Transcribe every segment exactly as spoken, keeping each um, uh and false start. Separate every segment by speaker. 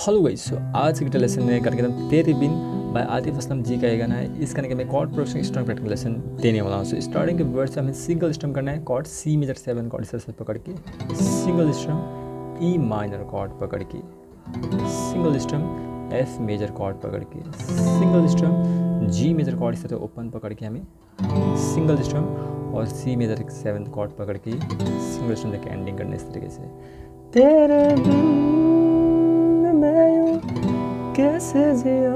Speaker 1: Hello guys, सो आज के lesson में करके एकदम तेरे बिन बाय आतिफ असलम जी का ये गाना है। इस गाने के मैं chord production strum practical lesson देने वाला हूँ। सो स्टार्टिंग के वर्ड से हमें सिंगल स्ट्रम करना है, chord C major seven chord से पकड़ के, single strum E minor chord पकड़ के, single strum F major chord पकड़ के, single strum G major chord से ओपन पकड़ के हमें सिंगल स्ट्रम और सी मेजर सेवन कॉर्ड पकड़ के सिंगल स्ट्रम देके एंडिंग करना इस तरीके से। तेरे बिन मैं कैसे जिया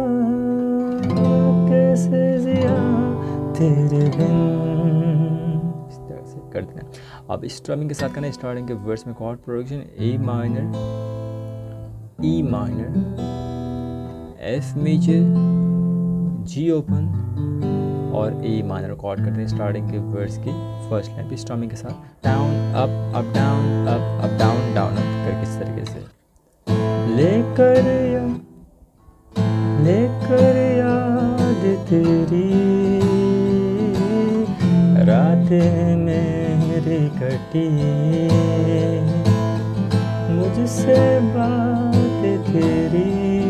Speaker 1: कैसे जिया तेरे बिन, इस तरह से कर देना। अब स्ट्रमिंग के साथ करना है। स्टार्टिंग के वर्ड्स में chord production A minor, E minor, F major, G open और ए माइनर कॉर्ड करते हैं स्टार्टिंग के वर्ड्स की फर्स्ट लाइन पे स्ट्रमिंग के साथ। Down up up down up up down down up करके इस तरीके से। लेकर या लेकर याद तेरी रातें मेरी कटी, मुझसे बातें तेरी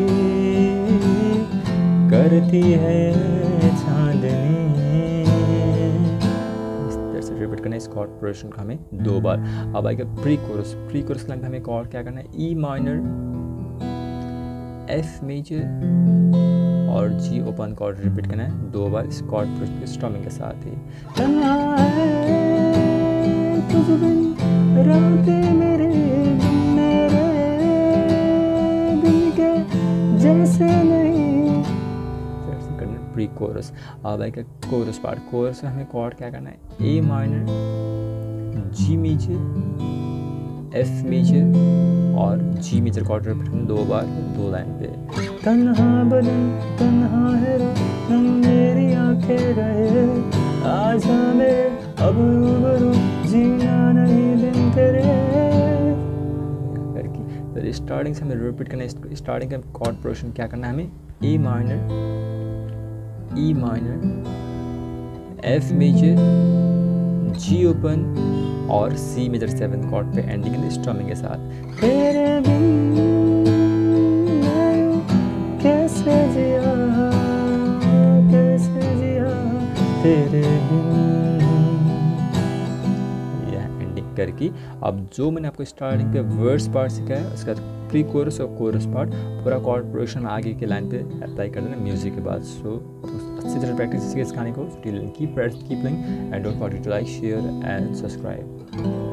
Speaker 1: करती है चांदनी। इस तरह से रिपीट करना है इस कॉर्ड प्रोग्रेशन का हमें दो बार। अब आएगा pre chorus. Pre chorus line हमें कॉर्ड क्या करना है, ई माइनर, एफ मेजर और जी ओपन कॉर्ड रिपीट करना है दो बार इस कॉर्ड प्रोग्रेशन के स्ट्रमिंग के साथ ही। तुझ बिन रातें मेरे मेरे दिल के जैसे नहीं, प्री कोरस। अब आएगा कोरस पार्ट। कोरस में हमें कॉर्ड क्या करना है, A minor, G major, F major और जी मेजर कॉर्ड रिपीट करना दो बार दो लाइन पे। तन्हा बदन तन्हा है हम मेरी आंखें रहे, आजा मेरे अब रूबरू जीना नहीं बिन तेरे करके। फिर स्टार्टिंग से हमें रिपीट करना है। स्टार्टिंग का कॉर्ड प्रोग्रेशन क्या करना है हमें, A minor, E minor, F major, G open और सी मेजर सेवन कॉर्ड पे एंडिंग इन स्ट्रमिंग के साथ। तेरे बिन मैं कैसे जिया कैसे जिया तेरे बिन, यह एंडिंग करके। अब जो मैंने आपको स्टार्टिंग पे वर्ड्स पार्ट सिखाया है उसके बाद प्री कोरस और कोरस पार्ट पूरा कॉर्ड प्रोग्रेशन आगे के लाइन पे अप्लाई कर देना म्यूजिक के बाद। सो अच्छी तरह प्रैक्टिस कीजिए इस गाने को। Keep keep playing and don't forget to like, share and subscribe.